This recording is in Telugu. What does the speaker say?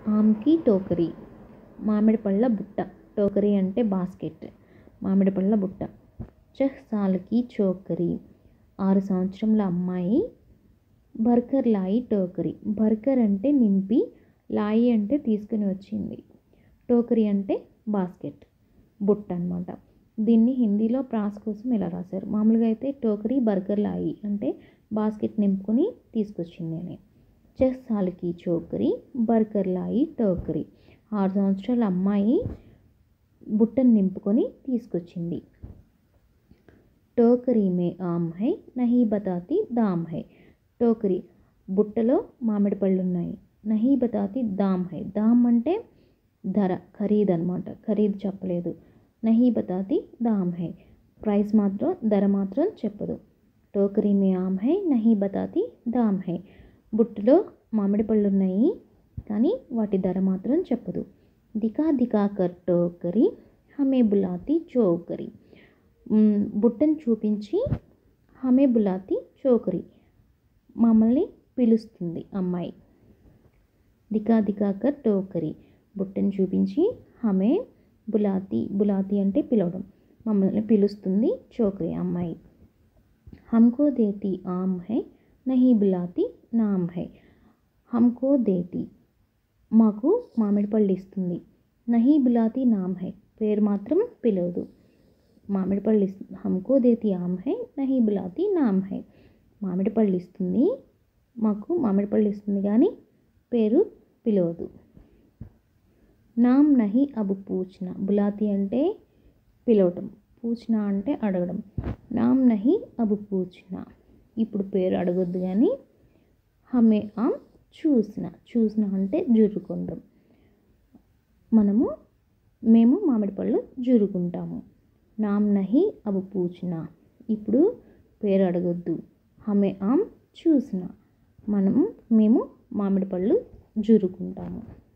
ఆమ్కి టోకరీ, మామిడి పళ్ళ బుట్ట. టోకరీ అంటే బాస్కెట్, మామిడి పళ్ళ బుట్ట. 6 సాల్కి చోకరీ, 6 సంవత్సరముల అమ్మాయి. భర్కర్ లాయి టోకరీ, భర్కర్ అంటే నింపి, లాయి అంటే తీసుకుని వచ్చింది, టోకరీ అంటే బాస్కెట్, బుట్ట అనమాట. దీన్ని హిందీలో ప్రాస కోసం ఇలా రాశారు. మామూలుగా అయితే టోకరీ బర్గర్ లాయి అంటే బాస్కెట్ నింపుకొని తీసుకొచ్చింది అని. 6 సాల్కి చోకరీ, బర్గర్ లాయి టోకరీ, 6 సంవత్సరాల అమ్మాయి బుట్టను నింపుకొని తీసుకొచ్చింది. టోకరీ మే ఆమ్ హై, నహీ బతాతి దామ్ హై. టోకరీ బుట్టలో మామిడి పళ్ళు ఉన్నాయి. నహీ బతాతి దామ్ హై, దామ్ అంటే ధర, ఖరీదు అనమాట, ఖరీదు చెప్పలేదు. నహీ బతాతి దామ్ హై, ప్రైస్ మాత్రం, ధర మాత్రం చెప్పదు. టోకరీ మే ఆమ్ హై, నహీ బతాతి దామ్ హై. బుట్టలో మామిడి పళ్ళు ఉన్నాయి కానీ వాటి ధర మాత్రం చెప్పదు. దికా దికా కర్ టోకరీ, హమే బులాతి చోకరీ. బుట్టను చూపించి హమే బులాతి చోకరీ, మమ్మల్ని పిలుస్తుంది అమ్మాయి. దికా దికా కర్ టోకరీ, బుట్టను చూపించి, హమే బులాతి, బులాతి అంటే పిలవడం, మమ్మల్ని పిలుస్తుంది చోకరీ అమ్మాయి. హమ్కో దేతి ఆమ్ హై, నహీ బులాతి నామ్ హై. హమ్కో దేతి, మాకు మామిడి పళ్ళు ఇస్తుంది. నహీ బులాతి నామ్ హై, పేరు మాత్రం పిలవదు. మామిడి పళ్ళు ఇస్తుంది. హమ్కో దేతి ఆమ్ హై, నహీ బులాతి నామ్ హై. మామిడి పళ్ళు ఇస్తుంది, మాకు మామిడి పళ్ళు ఇస్తుంది కానీ పేరు పిలవదు. నామ్ నహీ అబ్ పూచ్నా, బులాతి అంటే పిలవటం, పూచ్నా అంటే అడగడం. నామ్ నహీ అబ్ పూచ్నా, ఇప్పుడు పేరు అడగొద్దు కానీ. హమే ఆమ్ చూస్నా, చూస్నా అంటే జుర్రుకుంటాం, మేము మామిడి పళ్ళు జురుకుంటాము. నామ్ నహీ అబ్ పూచ్నా, ఇప్పుడు పేరు అడగొద్దు. హమే ఆమ్ చూస్నా, మేము మామిడి పళ్ళు జురుకుంటాము.